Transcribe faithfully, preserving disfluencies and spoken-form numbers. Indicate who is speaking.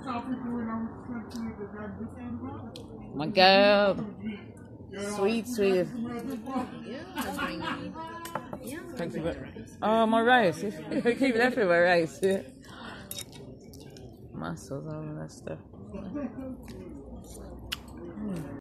Speaker 1: My girl. Sweet, sweet. Thank you. Oh, my rice. Keep it everywhere, rice. Muscles, all that stuff. Mm.